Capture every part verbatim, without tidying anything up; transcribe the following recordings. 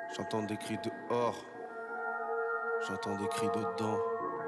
J'entends des cris dehors, j'entends des cris dedans.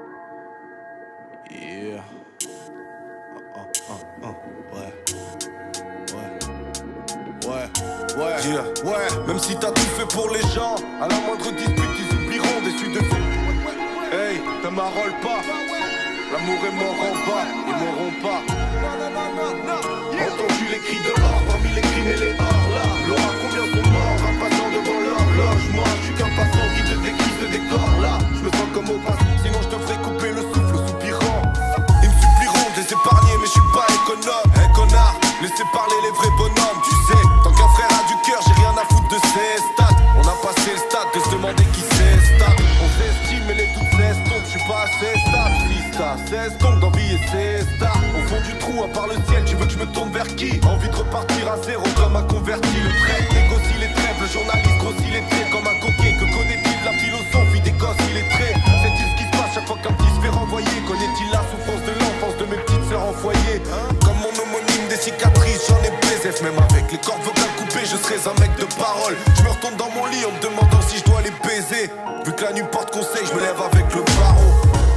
Yeah. Ah, ah, ah, ah. Ouais. Ouais. Ouais. Ouais. Yeah. Ouais. Même si t'as tout fait pour les gens, à la moindre dispute, ils oublieront déçus de tout. Hey, te m'arrole pas. L'amour est mort en bas, ils mourront pas. Entendu les cris dehors, parmi les crimes et les hors là. Laura, combien sont morts, un passant devant l'horloge. Moi, je suis qu'un passant qui te décrit ce décor là. Je me sens comme au passe, sinon je te ferai couper le souffle soupirant. Ils me supplieront de les épargner, mais je suis pas économe. Hey connard, laissez parler les vrais bonhommes, tu sais. Tant qu'un frère a du cœur, j'ai rien à foutre de ces stats. On a passé le stade de se demander qui c'est stable. On s'estime mais les doutes s'estompent, je suis pas assez stable. seize donc d'envie et c'est star. Au fond du trou, à part le ciel, tu veux que je me tourne vers qui? Envie de repartir à zéro comme un converti. Le trait négocie les trêves, le journaliste grossit les traits comme un coquet. Que connaît-il de la philosophie des gosses illettrés? Sait-il ce qui se passe chaque fois qu'un petit se fait renvoyer? Connaît-il la souffrance de l'enfance de mes petites sœurs en foyer? Comme mon homonyme des cicatrices, j'en ai baisé. Même avec les cordes vocales coupées, je serais un mec de parole. Je me retourne dans mon lit en me demandant si je dois les baiser. Vu que la nuit porte conseil, je me lève avec le barreau.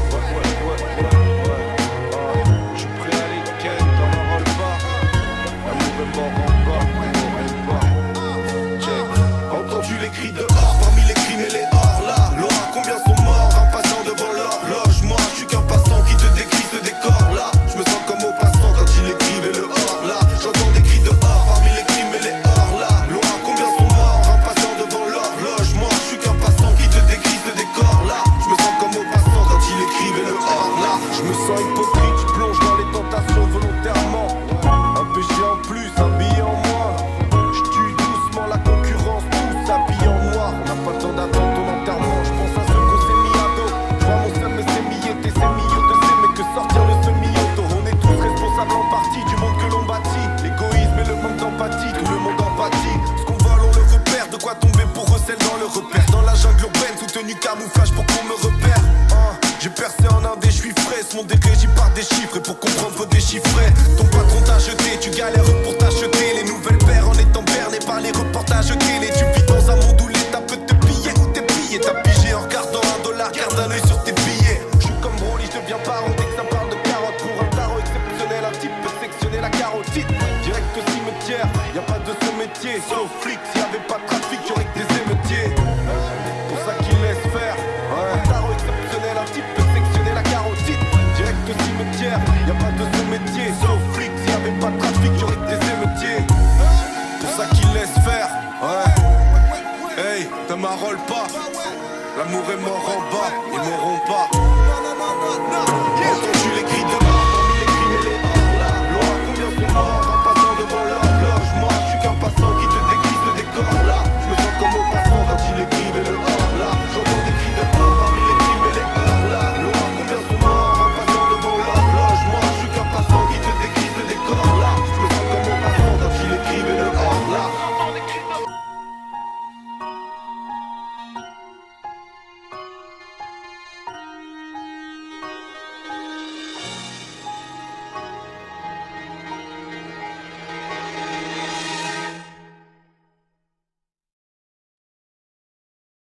Entendu les cris dehors, parmi les crimes et les hors là. Laura, combien sont morts, un passant devant l'horloge. Moi, je suis qu'un passant qui te décrit ce décor là. Je me sens comme au passant quand il écrivait le hors là. J'entends des cris dehors, parmi les crimes et les hors là. Laura, combien sont morts, un passant devant l'horloge. Moi, je suis qu'un passant qui te décrit ce décor là. Je me sens comme au passant quand il écrivait le hors là. Je me sens hypocrite, je plonge dans les tentations volontairement. Un péché en plus, habillé en moi. Je tue doucement la concurrence, tous habillés en noir. On n'a pas le temps d'attendre ton enterrement. Je pense à ceux qu'on s'est mis à dos. Je vois mon seum mais c'est millété, c'est millions de c'est mais que sortir le semi-auto. On est tous responsables en partie du monde que l'on bâtit. L'égoïsme et le manque d'empathie, tout le monde empathie. Ce qu'on vole on le repère, de quoi tomber pour recel dans le repère. Dans la jungle urbaine, sous tenue camouflage pour qu'on me repère. hein. J'ai percé en indé, je suis frais. Ce monde est régi par des chiffres et pour comprendre faut déchiffrer. Ton patron t'a jeté, tu galères pour t'acheter les nouvelles paires en étant berné par les reportages télé. Tu vis dans un monde où l'État peut te piller ou t'es pillé. T'as pigé en regardant un dollar, garde un œil sur tes billets. Je suis comme Broly, je deviens parent dès que ça parle de carottes. Pour un tarot exceptionnel, un type peut sectionner la carotide. Direct au cimetière, y a pas de son métier. Sauf flic, s'il y avait pas de trafic, y'aurait que des émeutiers. Pour ça qu'ils laissent faire. Ouais. Un tarot exceptionnel, un type peut sectionner la carotide. Direct au cimetière, y a pas de son métier. Sauf flic, s'il y avait pas de trafic, y'aurait que des émeutiers. Pour ça qu'ils laissent faire. Ouais. Hey, te m'arrole pas. L'amour est mort en bas, ils mourront pas.